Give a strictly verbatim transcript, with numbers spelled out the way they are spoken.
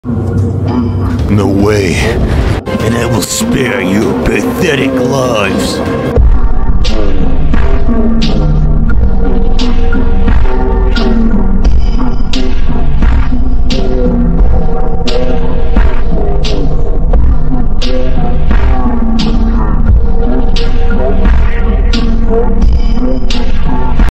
No way. And I will spare your pathetic lives.